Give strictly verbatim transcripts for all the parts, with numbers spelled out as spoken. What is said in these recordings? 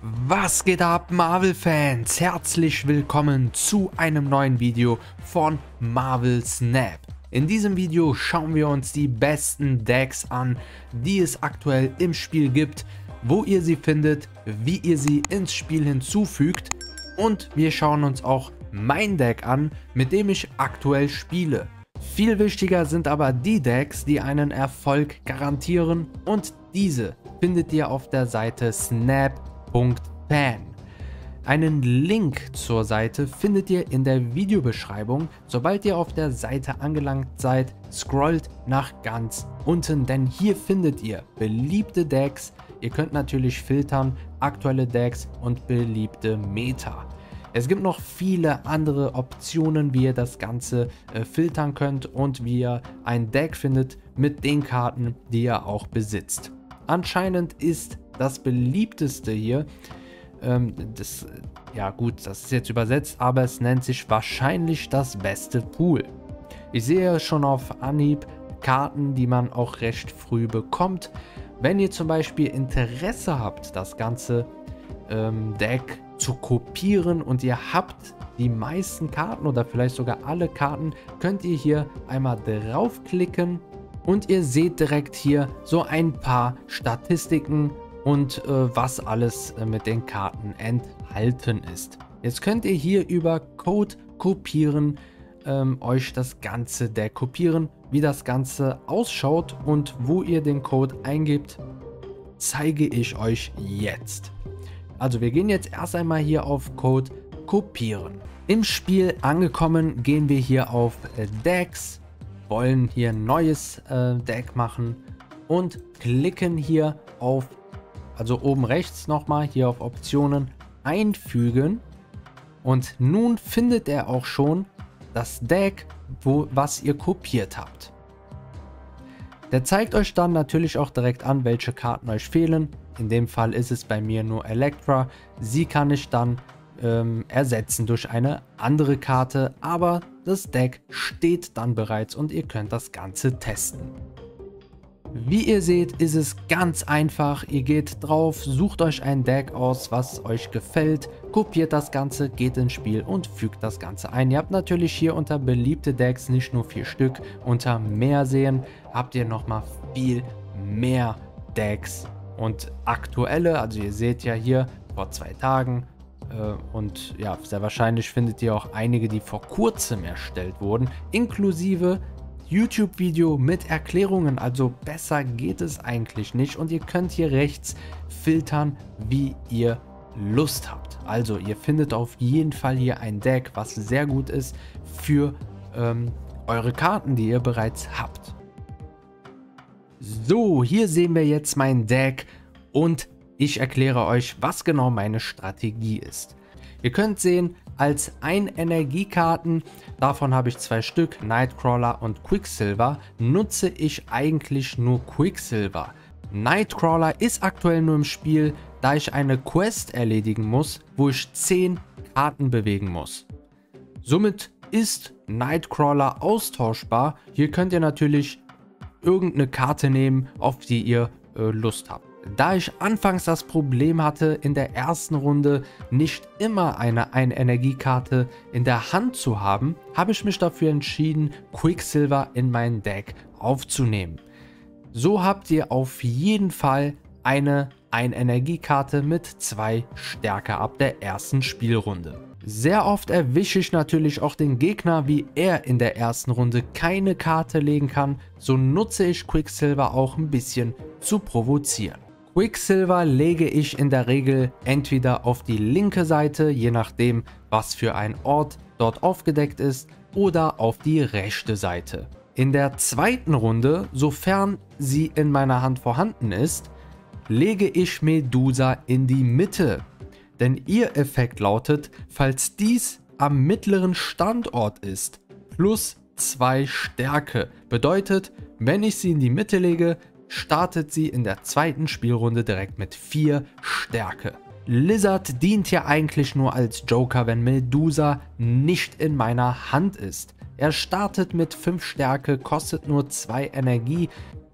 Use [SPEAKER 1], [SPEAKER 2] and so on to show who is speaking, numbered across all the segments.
[SPEAKER 1] Was geht ab, Marvel-Fans? Herzlich willkommen zu einem neuen Video von Marvel Snap. In diesem Video schauen wir uns die besten Decks an, die es aktuell im Spiel gibt, wo ihr sie findet, wie ihr sie ins Spiel hinzufügt, und wir schauen uns auch mein Deck an, mit dem ich aktuell spiele. Viel wichtiger sind aber die Decks, die einen Erfolg garantieren, und diese findet ihr auf der Seite snap punkt fan. Einen Link zur Seite findet ihr in der Videobeschreibung. Sobald ihr auf der Seite angelangt seid, scrollt nach ganz unten, denn hier findet ihr beliebte Decks. Ihr könnt natürlich filtern, aktuelle Decks und beliebte Meta. Es gibt noch viele andere Optionen, wie ihr das Ganze äh, filtern könnt und wie ihr ein Deck findet mit den Karten, die ihr auch besitzt. Anscheinend ist das beliebteste hier, ähm, das, ja gut, das ist jetzt übersetzt, aber es nennt sich wahrscheinlich das beste Pool. Ich sehe schon auf Anhieb Karten, die man auch recht früh bekommt. Wenn ihr zum Beispiel Interesse habt, das ganze ähm, Deck zu kopieren und ihr habt die meisten Karten oder vielleicht sogar alle Karten, könnt ihr hier einmal draufklicken und ihr seht direkt hier so ein paar Statistiken und äh, was alles äh, mit den Karten enthalten ist. Jetzt könnt ihr hier über Code kopieren ähm, euch das ganze Deck kopieren, wie das Ganze ausschaut und wo ihr den Code eingebt, zeige ich euch jetzt. Also wir gehen jetzt erst einmal hier auf Code kopieren. Im Spiel angekommen gehen wir hier auf äh, Decks, wollen hier ein neues äh, Deck machen und klicken hier auf, also oben rechts nochmal hier auf Optionen einfügen, und nun findet er auch schon das Deck, wo, was ihr kopiert habt. Der zeigt euch dann natürlich auch direkt an, welche Karten euch fehlen. In dem Fall ist es bei mir nur Elektra. Sie kann ich dann ähm, ersetzen durch eine andere Karte, aber das Deck steht dann bereits und ihr könnt das Ganze testen. Wie ihr seht, ist es ganz einfach. Ihr geht drauf, sucht euch ein Deck aus, was euch gefällt, kopiert das Ganze, geht ins Spiel und fügt das Ganze ein. Ihr habt natürlich hier unter beliebte Decks nicht nur vier Stück, unter mehr sehen habt ihr nochmal viel mehr Decks und aktuelle. Also ihr seht ja hier vor zwei Tagen äh, und ja, sehr wahrscheinlich findet ihr auch einige, die vor kurzem erstellt wurden, inklusive YouTube-Video mit Erklärungen, also besser geht es eigentlich nicht, und ihr könnt hier rechts filtern, wie ihr Lust habt. Also ihr findet auf jeden Fall hier ein Deck, was sehr gut ist für ähm, eure Karten, die ihr bereits habt. So, hier sehen wir jetzt mein Deck und ich erkläre euch, was genau meine Strategie ist. Ihr könnt sehen, als ein Energiekarten, davon habe ich zwei Stück, Nightcrawler und Quicksilver, nutze ich eigentlich nur Quicksilver. Nightcrawler ist aktuell nur im Spiel, da ich eine Quest erledigen muss, wo ich zehn Karten bewegen muss. Somit ist Nightcrawler austauschbar. Hier könnt ihr natürlich irgendeine Karte nehmen, auf die ihr äh, Lust habt. Da ich anfangs das Problem hatte, in der ersten Runde nicht immer eine ein-Energiekarte in der Hand zu haben, habe ich mich dafür entschieden, Quicksilver in mein Deck aufzunehmen. So habt ihr auf jeden Fall eine ein-Energiekarte mit zwei Stärke ab der ersten Spielrunde. Sehr oft erwische ich natürlich auch den Gegner, wie er in der ersten Runde keine Karte legen kann, so nutze ich Quicksilver auch ein bisschen zu provozieren. Quicksilver lege ich in der Regel entweder auf die linke Seite, je nachdem was für ein Ort dort aufgedeckt ist, oder auf die rechte Seite. In der zweiten Runde, sofern sie in meiner Hand vorhanden ist, lege ich Medusa in die Mitte. Denn ihr Effekt lautet, falls dies am mittleren Standort ist, plus zwei Stärke. Bedeutet, wenn ich sie in die Mitte lege, startet sie in der zweiten Spielrunde direkt mit vier Stärke. Lizard dient ja eigentlich nur als Joker, wenn Medusa nicht in meiner Hand ist. Er startet mit fünf Stärke, kostet nur zwei Energie.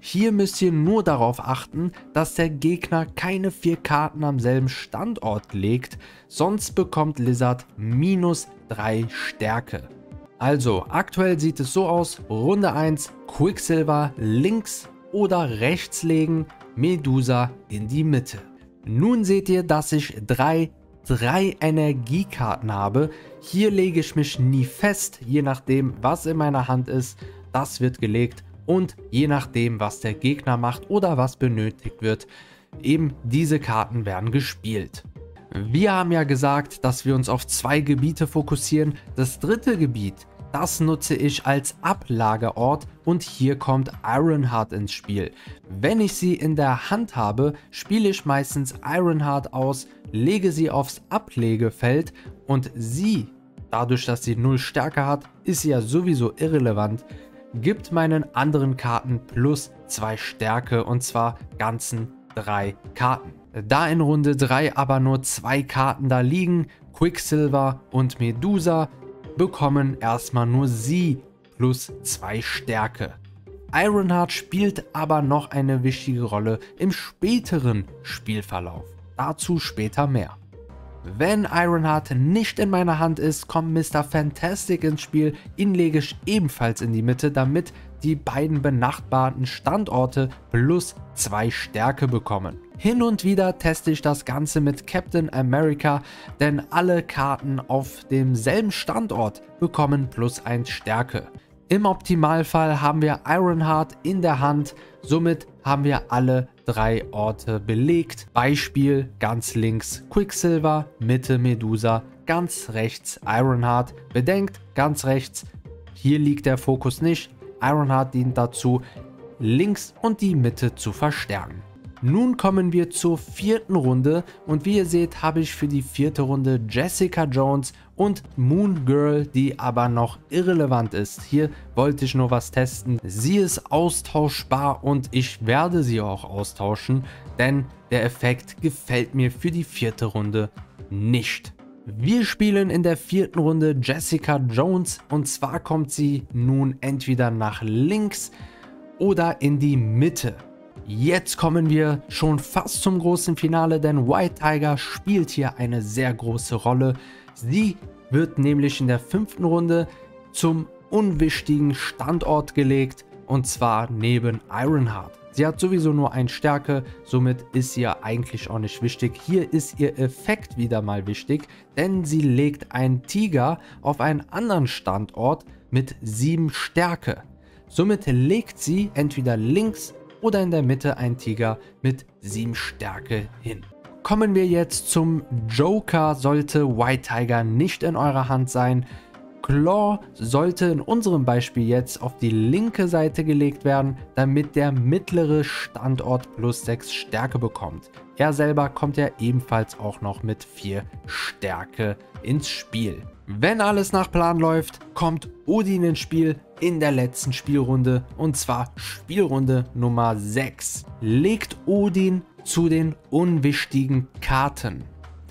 [SPEAKER 1] Hier müsst ihr nur darauf achten, dass der Gegner keine vier Karten am selben Standort legt, sonst bekommt Lizard minus drei Stärke. Also aktuell sieht es so aus: Runde eins, Quicksilver links oder rechts legen, Medusa in die Mitte. Nun seht ihr, dass ich drei drei Energiekarten habe. Hier lege ich mich nie fest, je nachdem was in meiner Hand ist, das wird gelegt und je nachdem was der Gegner macht oder was benötigt wird, eben diese Karten werden gespielt. Wir haben ja gesagt, dass wir uns auf zwei Gebiete fokussieren. Das dritte Gebiet, das nutze ich als Ablagerort und hier kommt Ironheart ins Spiel. Wenn ich sie in der Hand habe, spiele ich meistens Ironheart aus, lege sie aufs Ablegefeld und sie, dadurch dass sie null Stärke hat, ist sie ja sowieso irrelevant, gibt meinen anderen Karten plus zwei Stärke und zwar ganzen drei Karten. Da in Runde drei aber nur zwei Karten da liegen, Quicksilver und Medusa, bekommen erstmal nur sie plus zwei Stärke. Ironheart spielt aber noch eine wichtige Rolle im späteren Spielverlauf. Dazu später mehr. Wenn Ironheart nicht in meiner Hand ist, kommt Mister Fantastic ins Spiel. Ihn lege ich ebenfalls in die Mitte, damit die beiden benachbarten Standorte plus zwei Stärke bekommen. Hin und wieder teste ich das Ganze mit Captain America, denn alle Karten auf demselben Standort bekommen plus eins Stärke. Im Optimalfall haben wir Ironheart in der Hand, somit haben wir alle drei Orte belegt. Beispiel ganz links Quicksilver, Mitte Medusa, ganz rechts Ironheart. Bedenkt, ganz rechts, hier liegt der Fokus nicht. Ironheart dient dazu, links und die Mitte zu verstärken. Nun kommen wir zur vierten Runde und wie ihr seht, habe ich für die vierte Runde Jessica Jones und Moon Girl, die aber noch irrelevant ist. Hier wollte ich nur was testen. Sie ist austauschbar und ich werde sie auch austauschen, denn der Effekt gefällt mir für die vierte Runde nicht. Wir spielen in der vierten Runde Jessica Jones und zwar kommt sie nun entweder nach links oder in die Mitte. Jetzt kommen wir schon fast zum großen Finale, denn White Tiger spielt hier eine sehr große Rolle. Sie wird nämlich in der fünften Runde zum unwichtigen Standort gelegt und zwar neben Ironheart. Sie hat sowieso nur eine Stärke, somit ist sie ja eigentlich auch nicht wichtig. Hier ist ihr Effekt wieder mal wichtig, denn sie legt einen Tiger auf einen anderen Standort mit sieben Stärke. Somit legt sie entweder links oder in der Mitte ein Tiger mit sieben Stärke hin. Kommen wir jetzt zum Joker, sollte White Tiger nicht in eurer Hand sein. Claw sollte in unserem Beispiel jetzt auf die linke Seite gelegt werden, damit der mittlere Standort plus sechs Stärke bekommt. Er selber kommt ja ebenfalls auch noch mit vier Stärke ins Spiel. Wenn alles nach Plan läuft, kommt Odin ins Spiel in der letzten Spielrunde und zwar Spielrunde Nummer sechs. Legt Odin zu den unwichtigen Karten.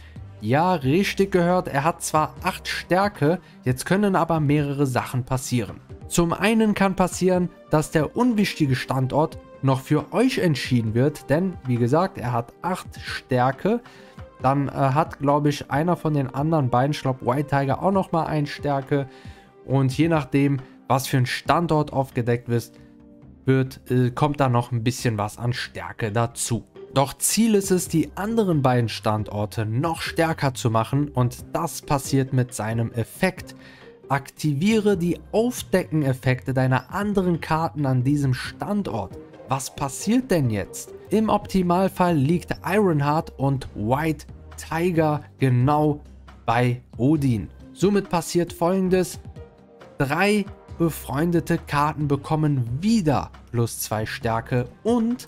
[SPEAKER 1] Ja, richtig gehört, er hat zwar acht Stärke, jetzt können aber mehrere Sachen passieren. Zum einen kann passieren, dass der unwichtige Standort noch für euch entschieden wird, denn wie gesagt, er hat acht Stärke. Dann äh, hat, glaube ich, einer von den anderen beiden, ich glaube White Tiger, auch nochmal eine Stärke. Und je nachdem, was für ein Standort aufgedeckt wird, wird äh, kommt da noch ein bisschen was an Stärke dazu. Doch Ziel ist es, die anderen beiden Standorte noch stärker zu machen und das passiert mit seinem Effekt. Aktiviere die Aufdecken-Effekte deiner anderen Karten an diesem Standort. Was passiert denn jetzt? Im Optimalfall liegt Ironheart und White Tiger genau bei Odin. Somit passiert Folgendes: Drei befreundete Karten bekommen wieder plus zwei Stärke und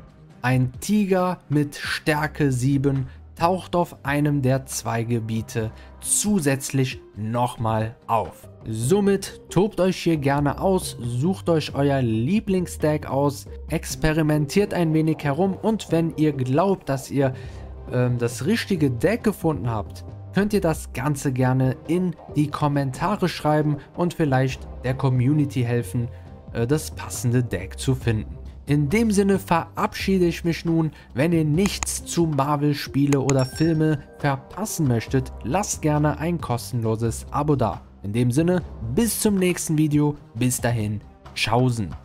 [SPEAKER 1] ein Tiger mit Stärke sieben taucht auf einem der zwei Gebiete zusätzlich nochmal auf. Somit tobt euch hier gerne aus, sucht euch euer Lieblingsdeck aus, experimentiert ein wenig herum und wenn ihr glaubt, dass ihr ähm, das richtige Deck gefunden habt, könnt ihr das Ganze gerne in die Kommentare schreiben und vielleicht der Community helfen, äh, das passende Deck zu finden. In dem Sinne verabschiede ich mich nun. Wenn ihr nichts zu Marvel-Spiele oder Filme verpassen möchtet, lasst gerne ein kostenloses Abo da. In dem Sinne, bis zum nächsten Video. Bis dahin, tschaußen.